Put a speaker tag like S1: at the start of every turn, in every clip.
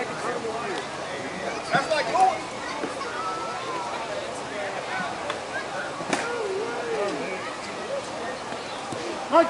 S1: That's like yours.
S2: Right.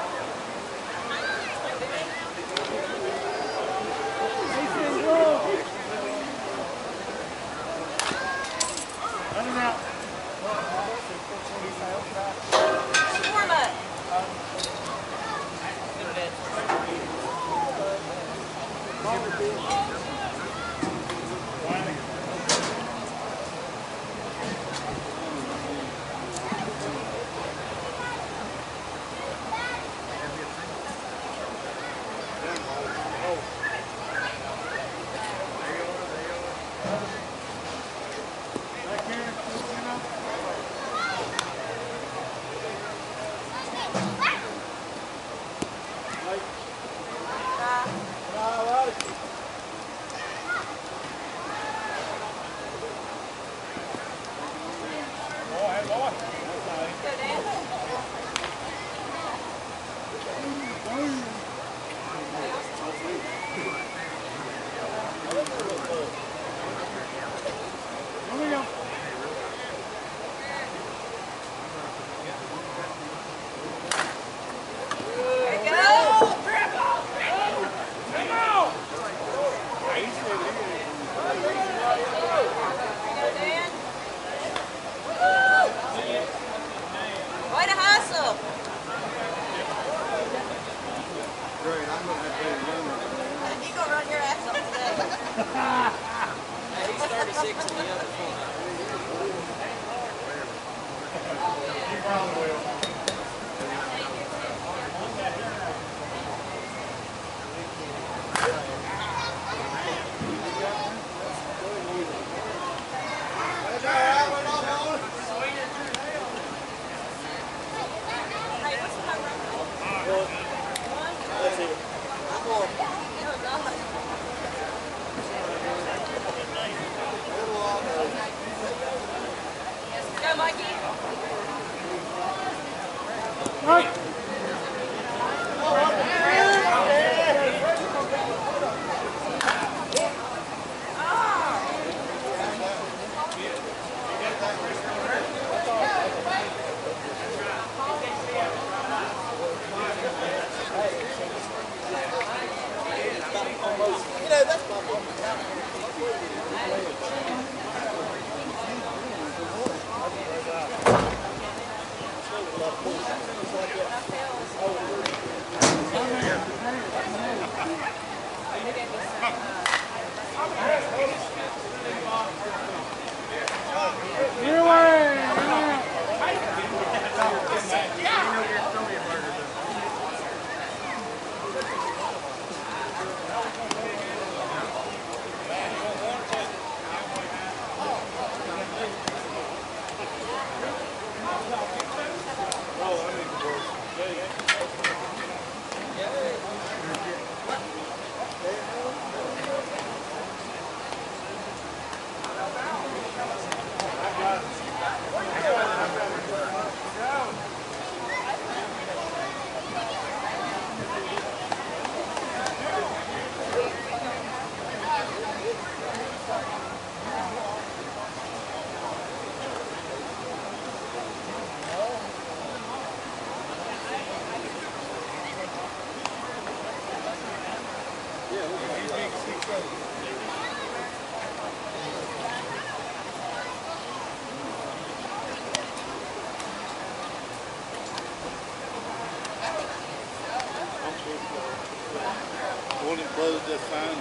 S3: One that blows just fine.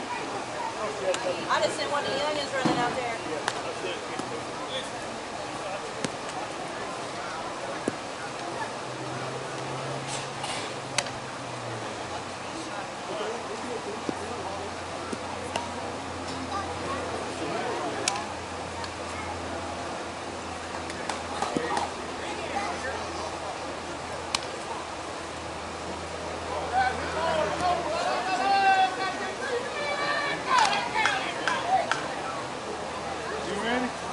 S4: I just sent one of the onions running out there.
S2: You ready?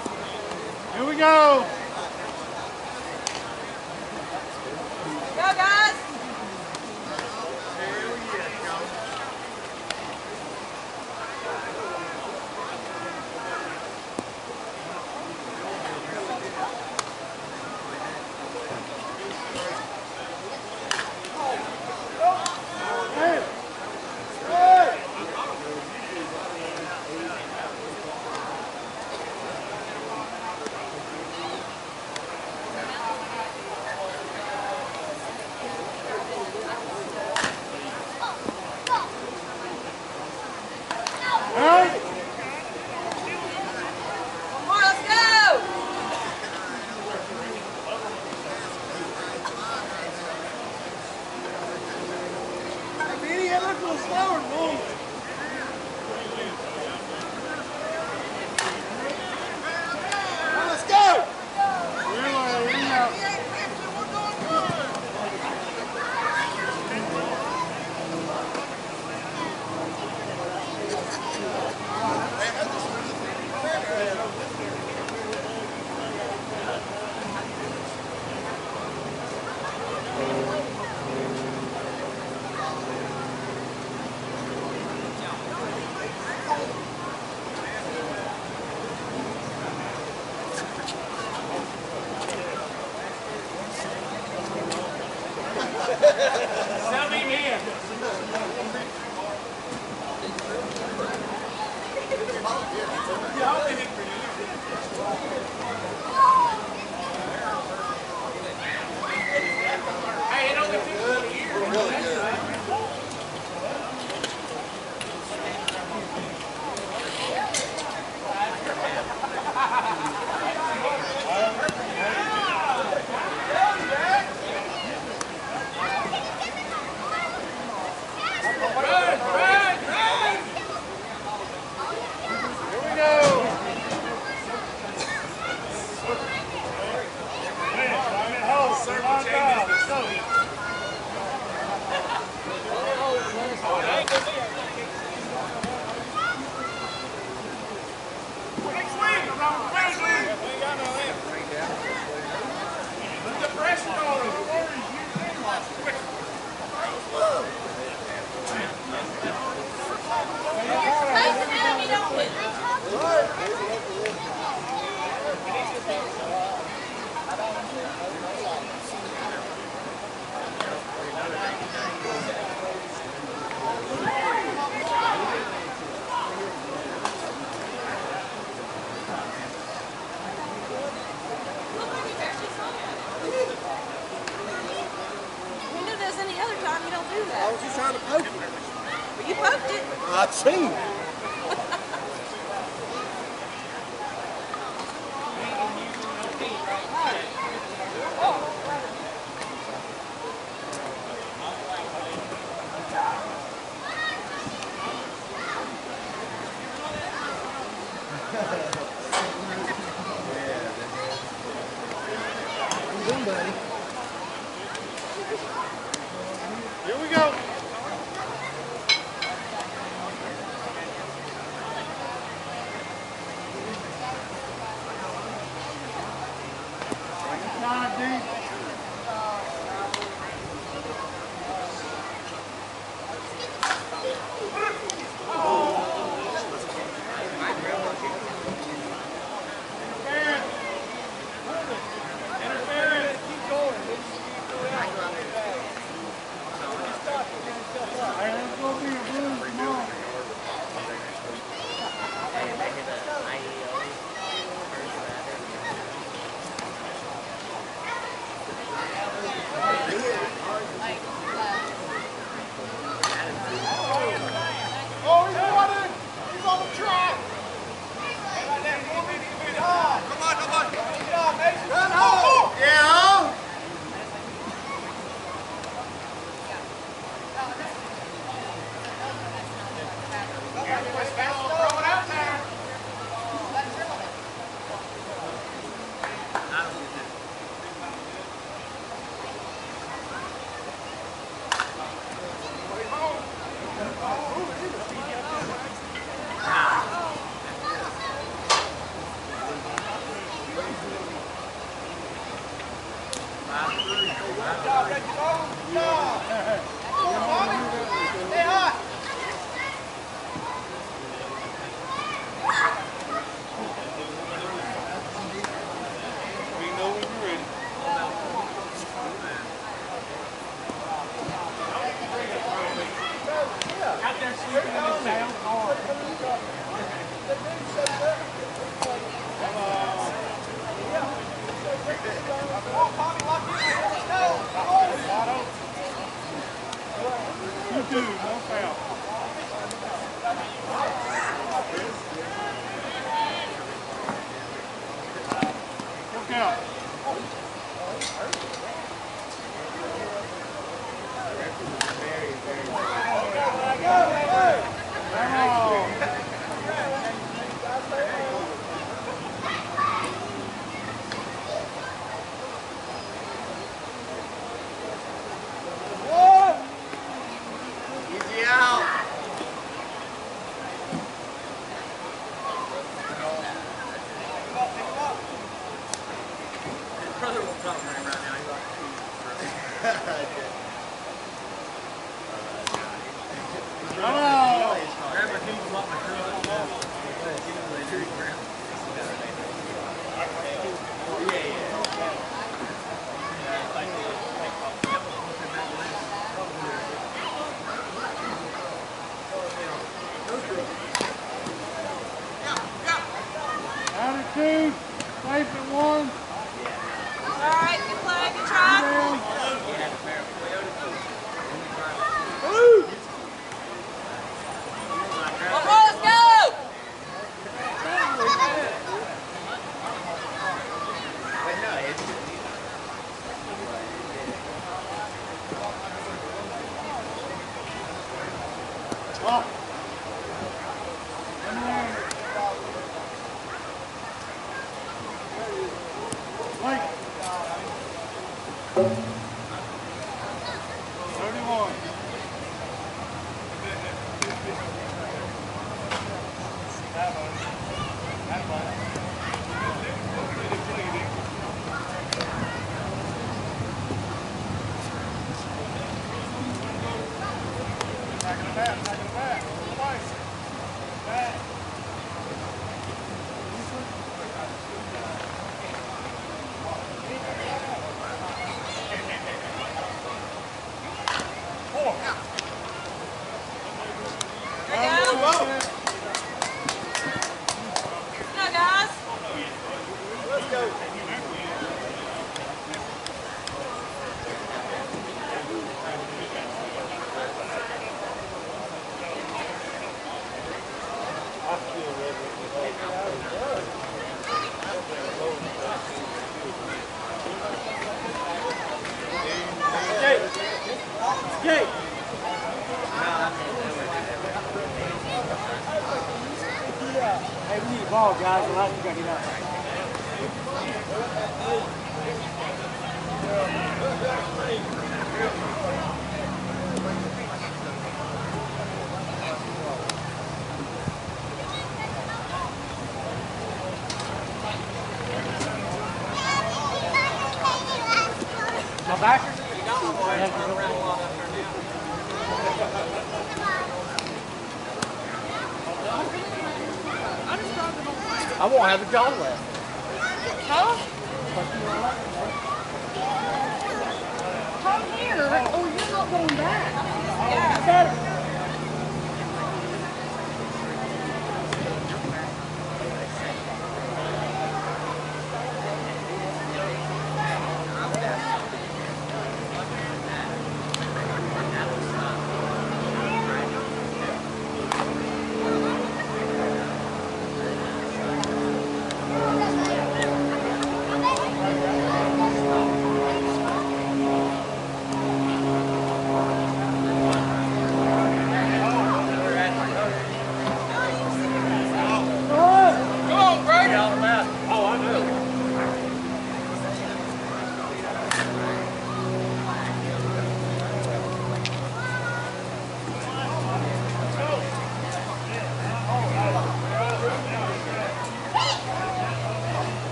S1: I've seen it.
S3: Here we go.
S2: Attitude, safe at one.
S4: All right, good play, good try. One more, let's go!
S2: Wait. 31.
S1: Hey, we need the ball, guys. The last you got to get out. My backer? I won't have a jaw left.
S5: Huh? Come here. Oh, you're not going back.
S4: Yeah.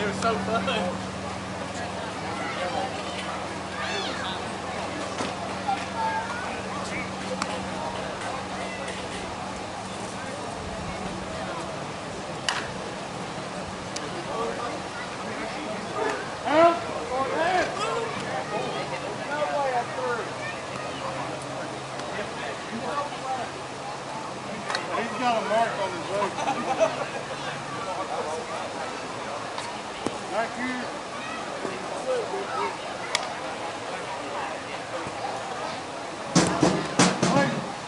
S3: It was so fun.
S2: He's got a mark on his leg. Back here. Wait.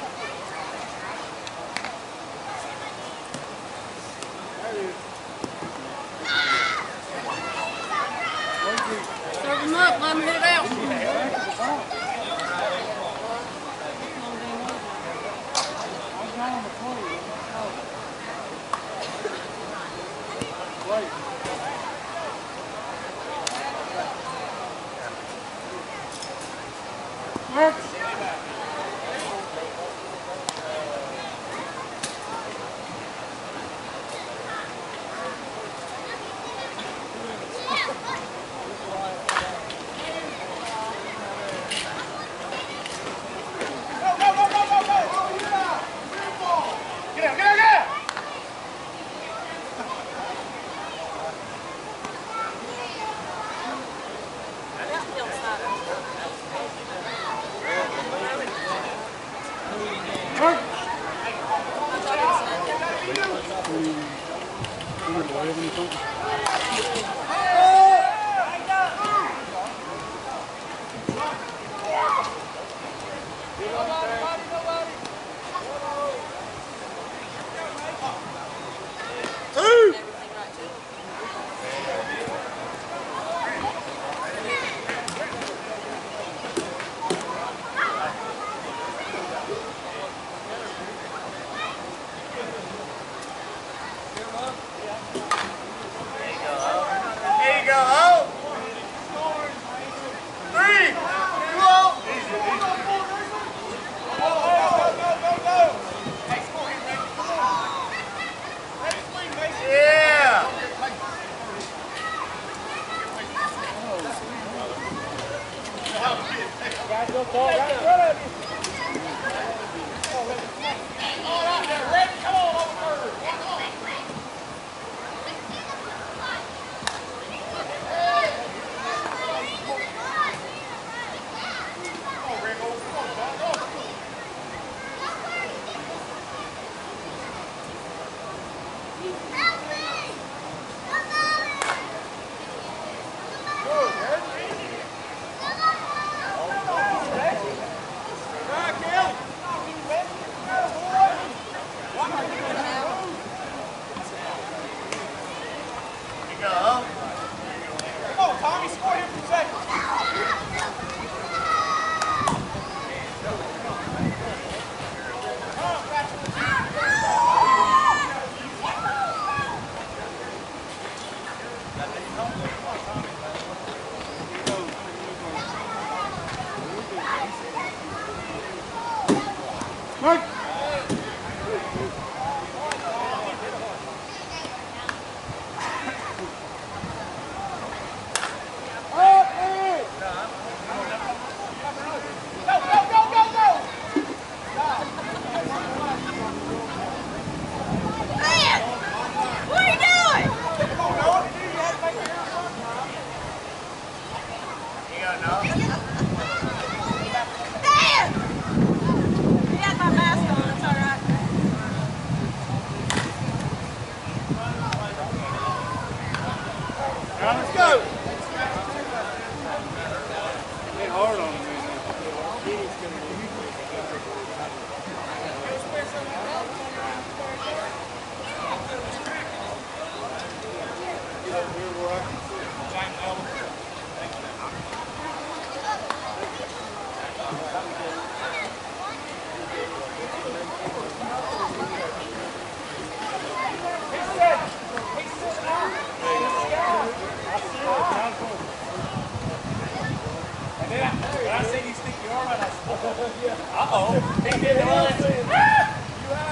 S5: Serve him up, let him hit it out.
S2: Wait. Mark.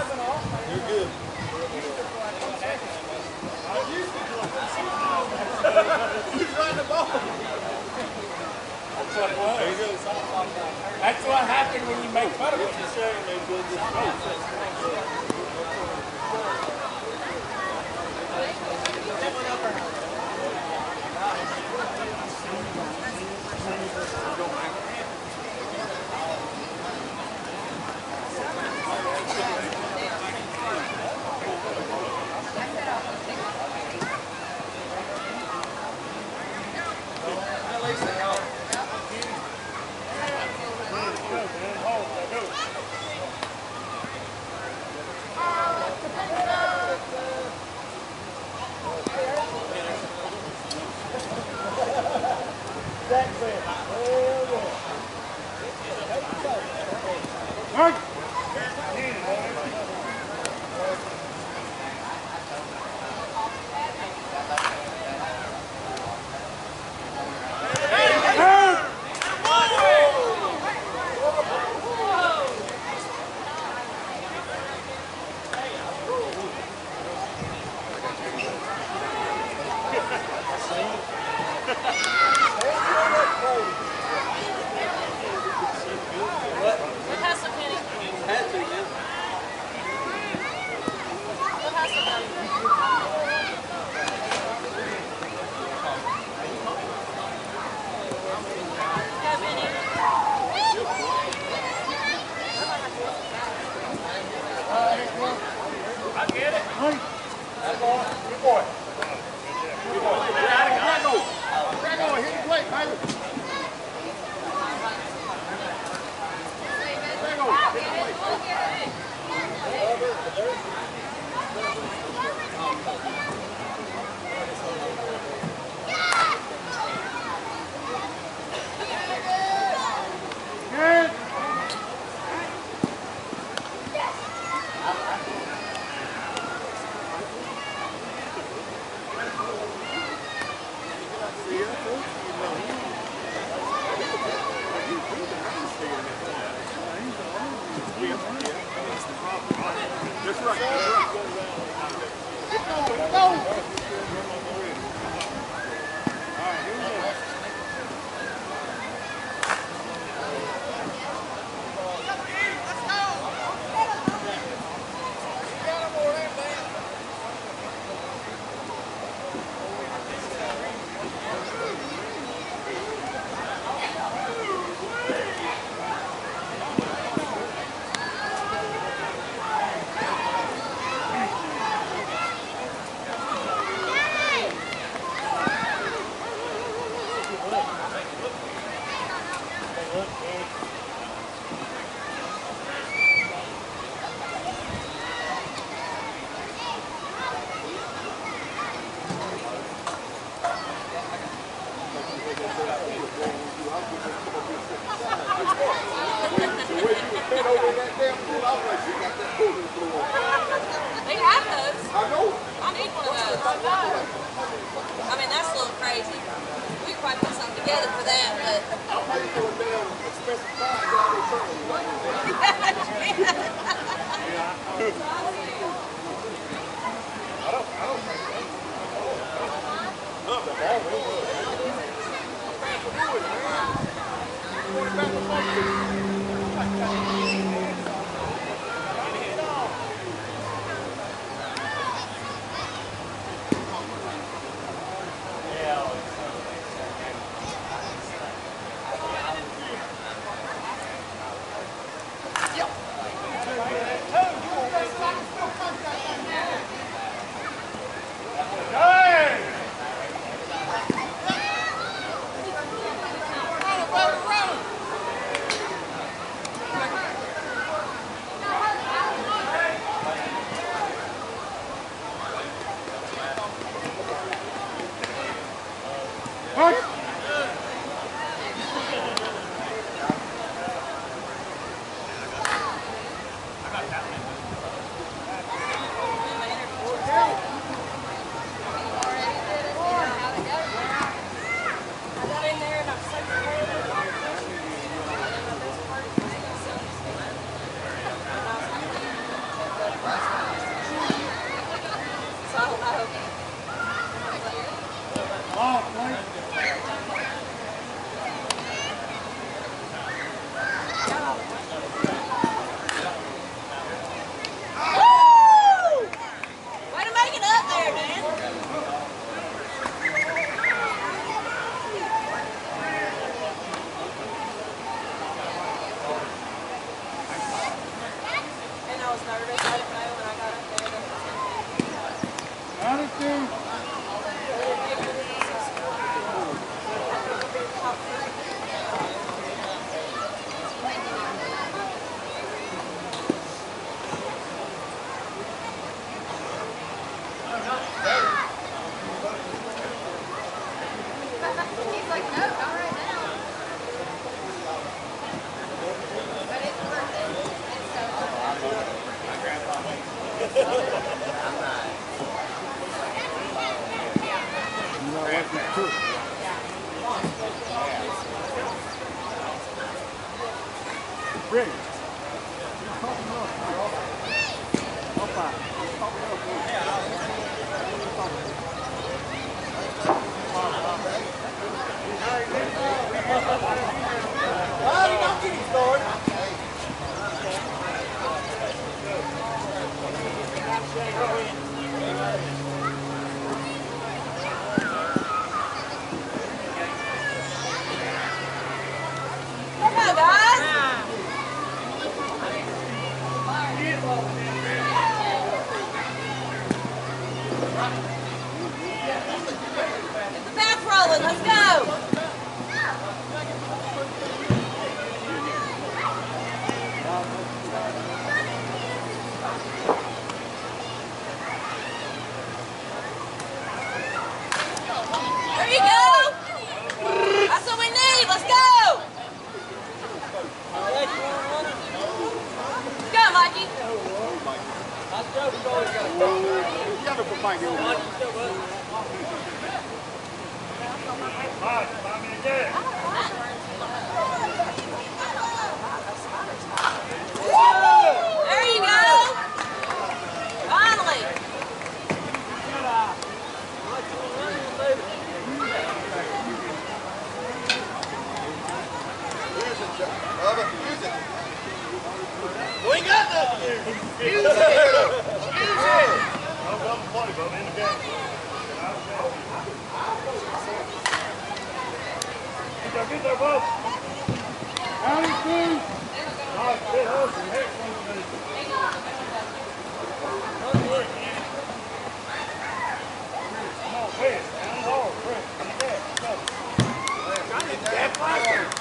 S3: You're good. running the ball?
S1: That's what it was. That's what happened when you make fun of it.
S4: They have those. I know. I need one of those. I mean, that's a little crazy. We could probably put something together for that, but. I'll pay for a damn expensive price.
S5: like, no, not right now. But it's worth it. It's so
S1: You know what you cook. Bring it.
S2: Don't get him started.
S4: Come on, guys. Get the back rolling. Let's go. There you go. That's what we need. Let's go. Go, Mikey.
S3: You gotta put Mike over there.
S2: Mike, find me again.
S4: There you go. Finally.
S3: We got nothing here.
S2: No double play, but in the game. Get there, Bob.
S1: Howdy, Steve.
S2: Nice, good hustle. Excellent. Come on, pay it. Down hard, Chris. Get that. Go.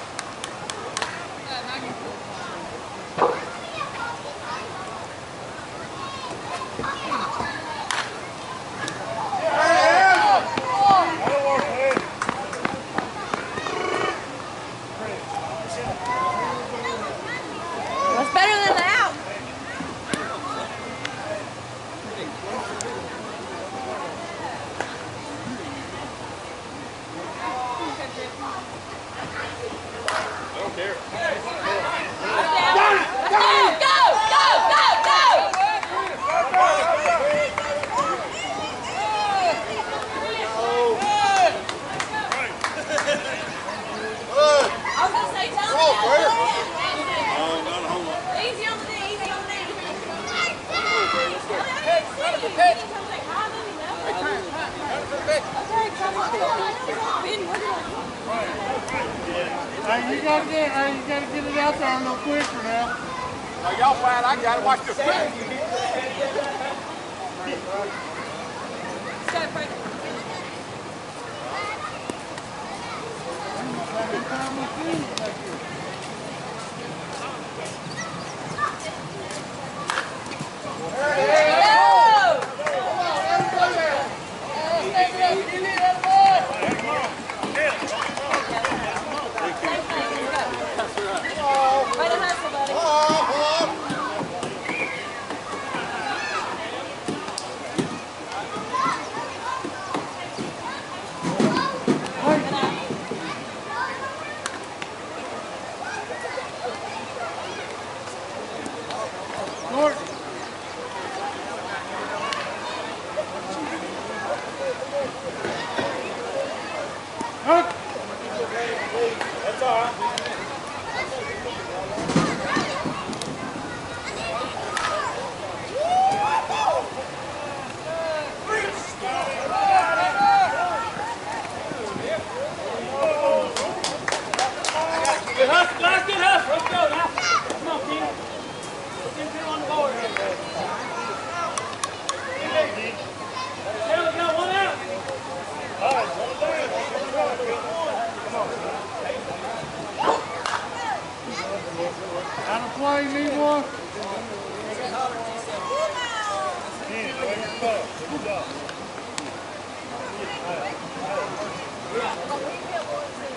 S2: That'll work, man.
S4: That's better than the out.
S3: I don't care.
S1: Hey, you gotta get it out there no quicker now.
S3: Now y'all fine, I got to watch the film.
S1: Out of play, need one.
S2: Good job.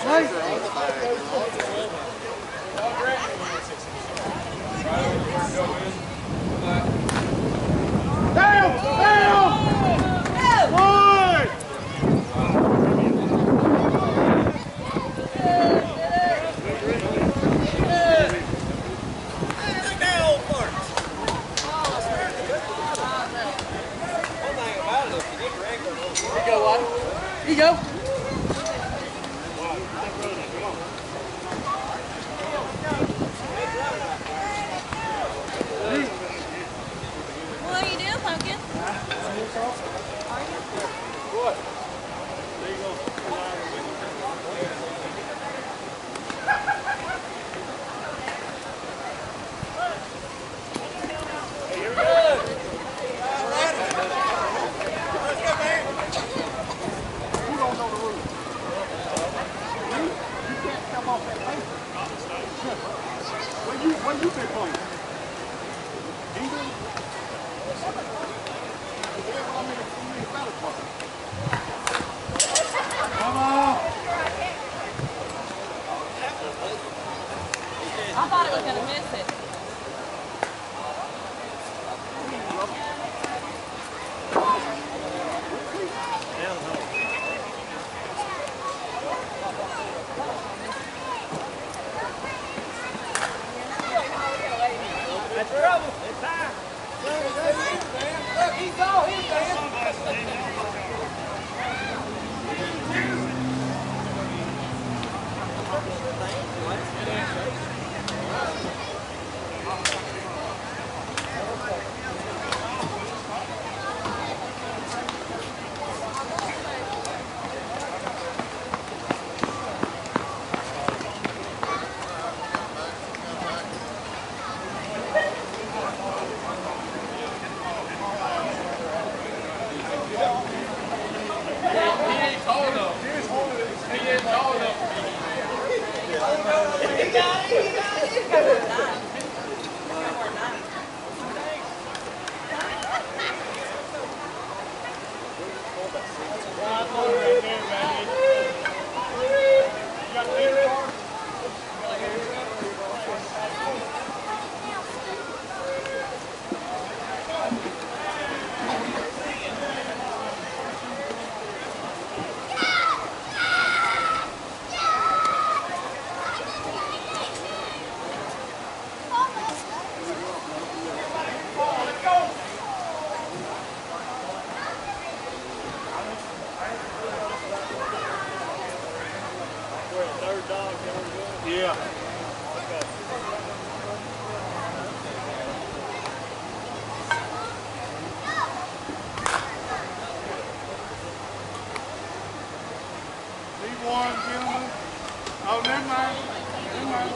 S1: Here you go.
S4: What are you doing, Pumpkin?
S3: What? When you been playing? England?
S1: Come on.
S4: I thought it was going to miss it.
S2: That's trouble. It's high. Look, he's all here, man.
S3: Yeah.
S1: One, gentlemen. Oh, never mind. Never mind.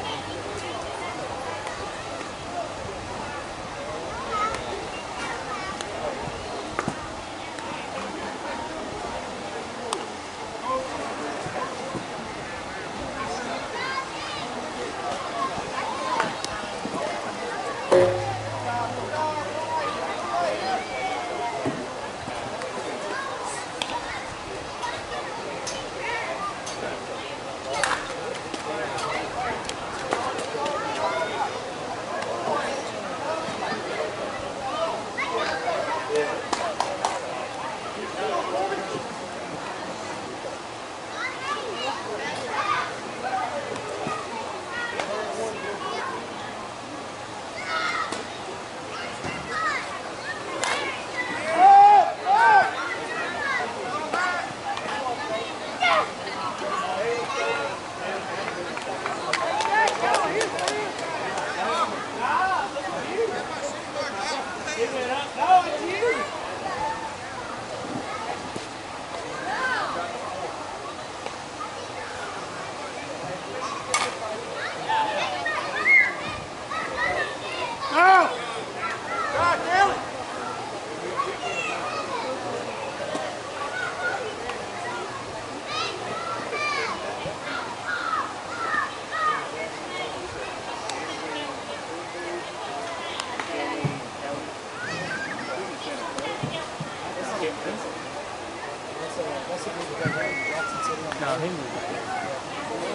S2: No, he moved.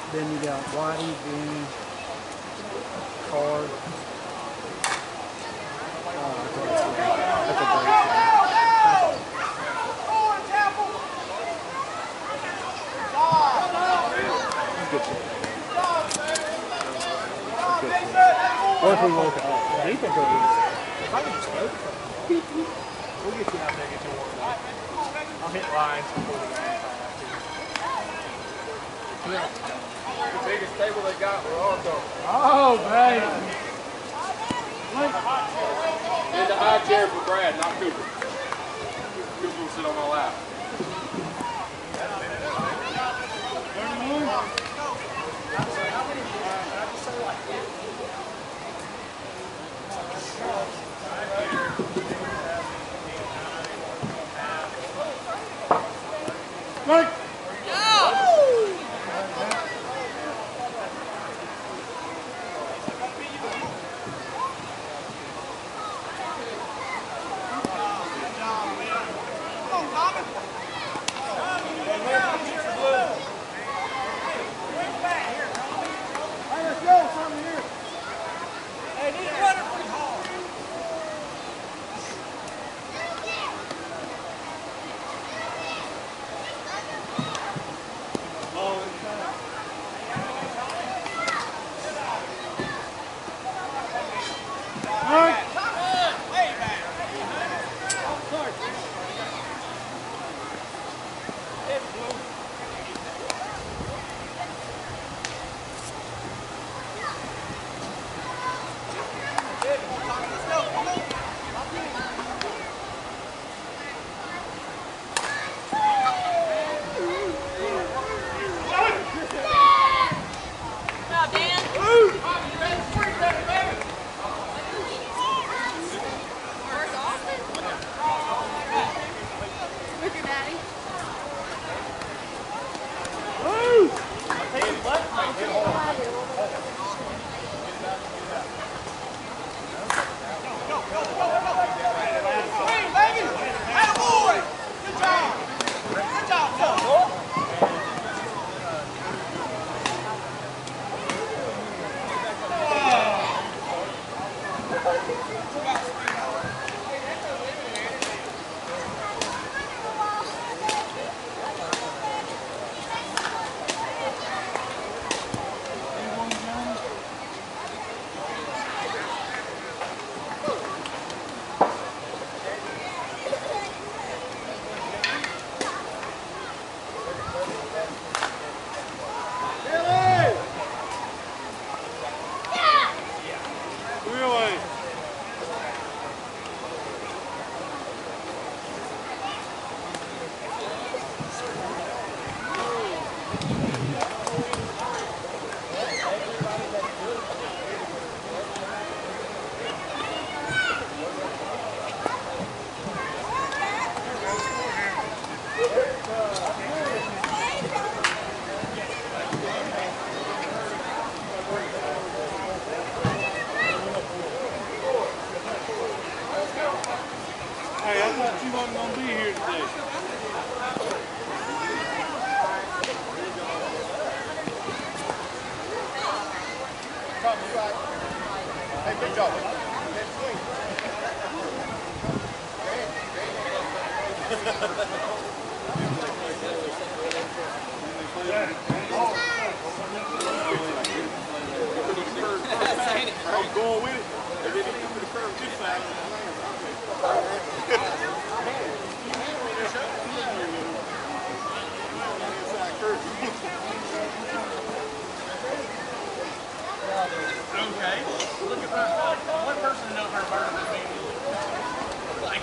S6: Then you got Whitey, Vinny, Card. That's a great What if we look at defense?
S3: We'll get you out there, get you warmed up. I'll hit lines before the game. The biggest table they got were also.
S1: Oh, baby.
S2: Need the high chair for Brad, not Cooper. Cooper will sit on my lap.
S1: Mike.
S2: Hey, I thought you wasn't going to be here today.
S3: Hey, good job.
S2: I'm going with it. And then he took me the curve this side.
S3: Okay. Look at that. One person knows her better than me. Like,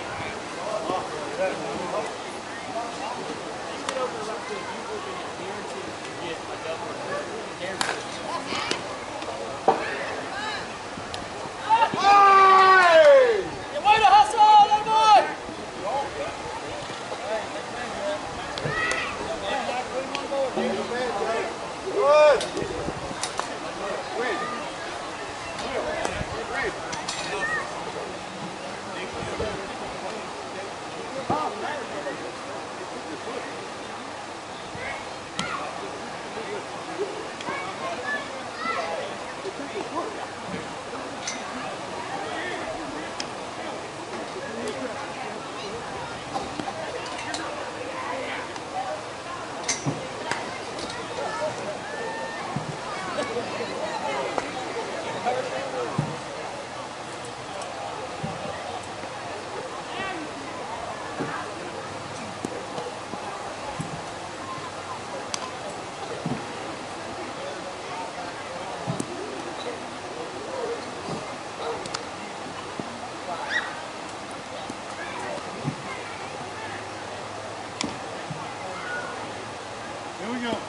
S1: Here we go.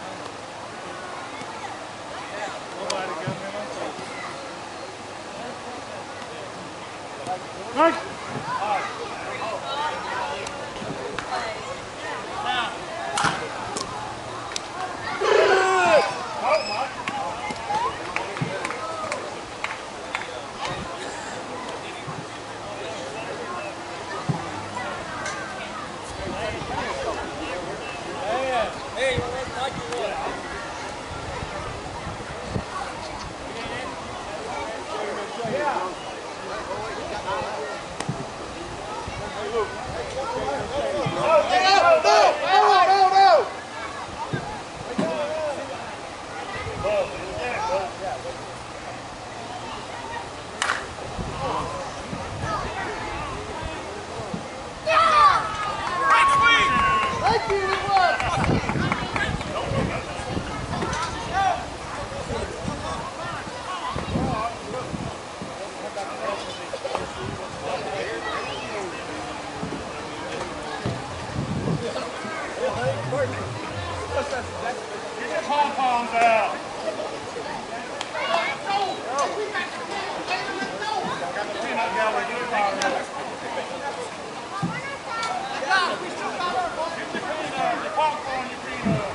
S1: Nobody got me on tape. Right.
S3: Get your pom-poms out. Peanut gallery, get your pom-poms out. Get your peanut, your popcorn, your peanut.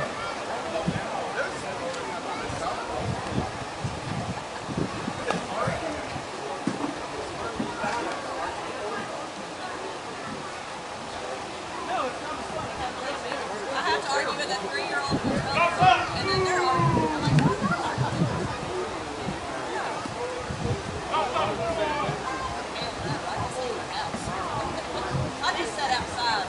S4: I have to argue with that 3-year-old and then they're arguing. I'm like, I just sat outside.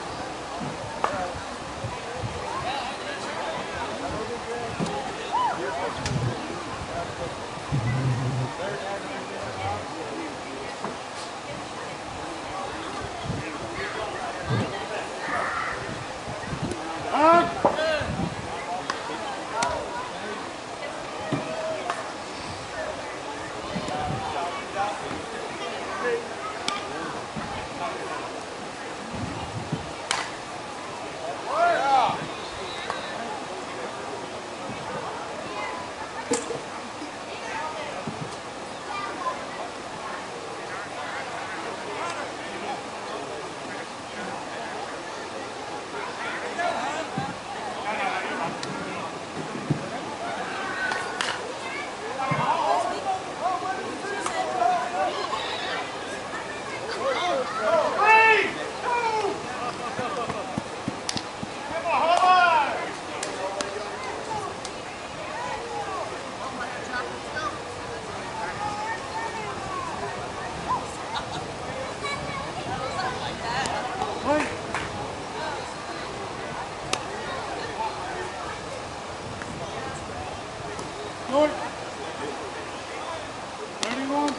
S1: Good. 31.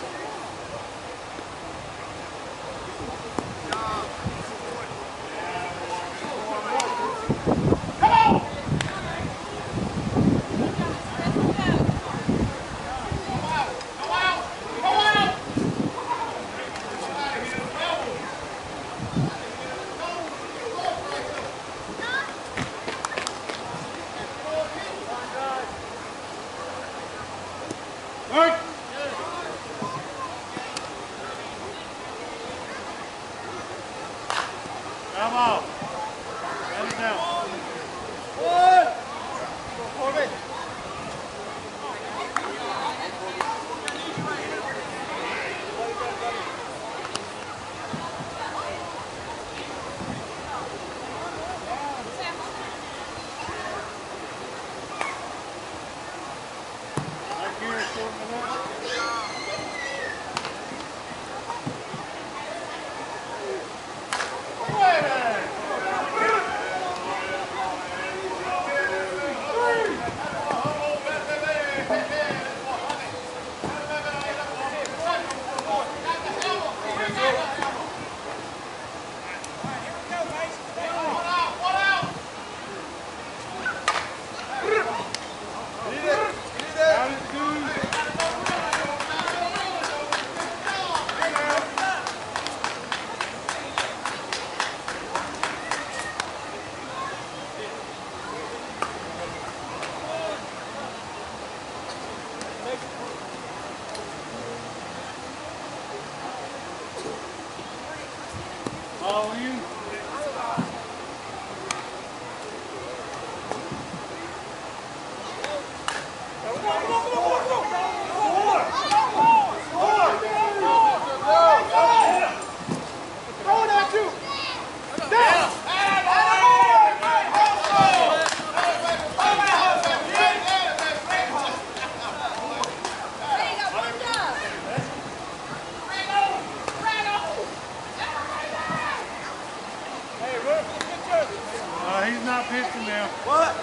S1: watching now.
S3: What?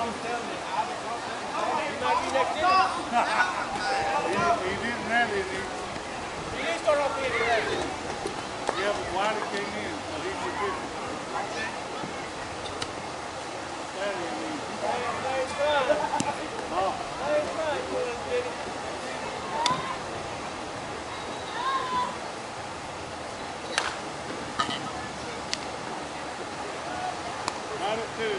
S1: He didn't have it.
S3: He didn't start off being right.
S1: Yeah, but Wiley came in, so he was good.
S3: Thanks, fine.
S1: Oh.
S3: Thanks, fine. You know, Jenny.
S1: Got it too.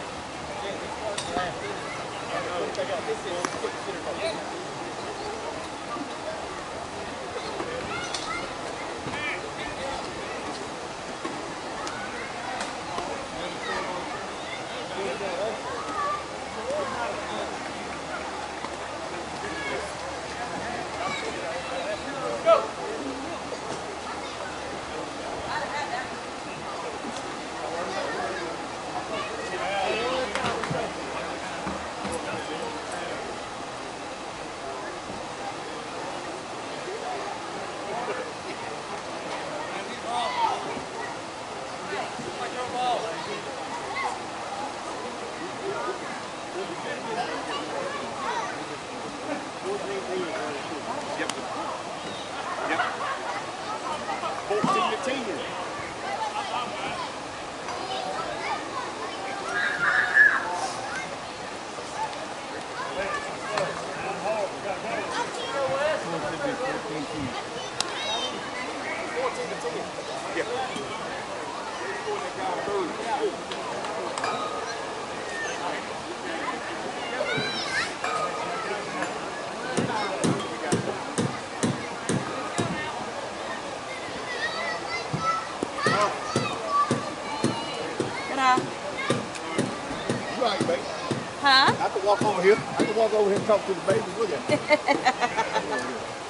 S7: Huh?
S3: I can walk over here. I can walk over here and talk to the babies. Look at it.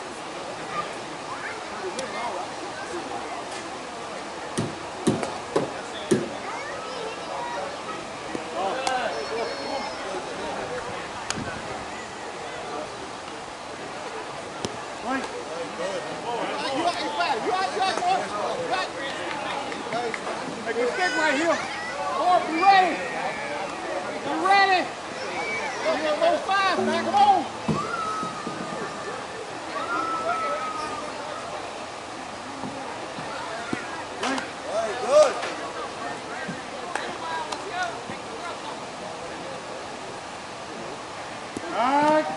S1: Hey, you stick right here. Boy, be ready. Be ready. You're those five, man. Come on.
S3: Good.
S1: All right.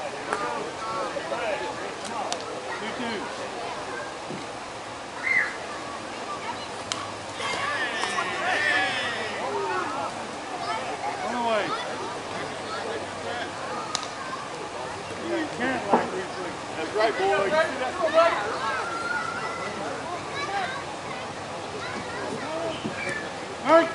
S1: 2-2. One away. You can't like this thing.
S3: That's right, boy.
S1: All right.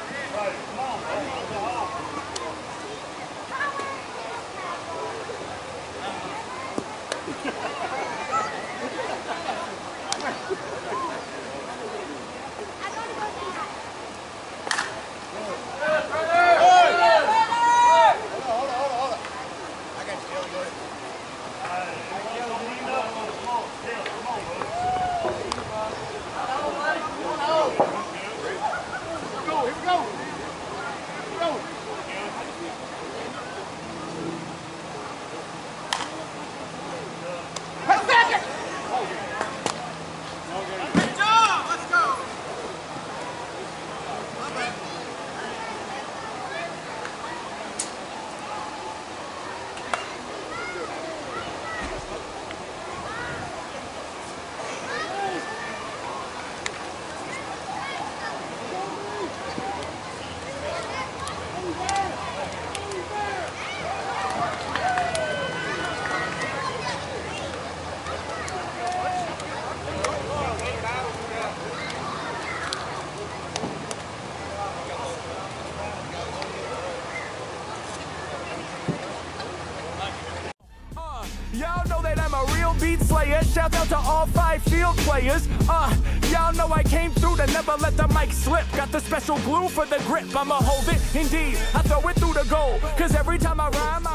S8: Y'all know that I'm a real beat slayer. Shout out to all 5 field players. Y'all know I came through to never let the mic slip. Got the special glue for the grip. I'ma hold it, indeed. I throw it through the goal. Cause every time I rhyme,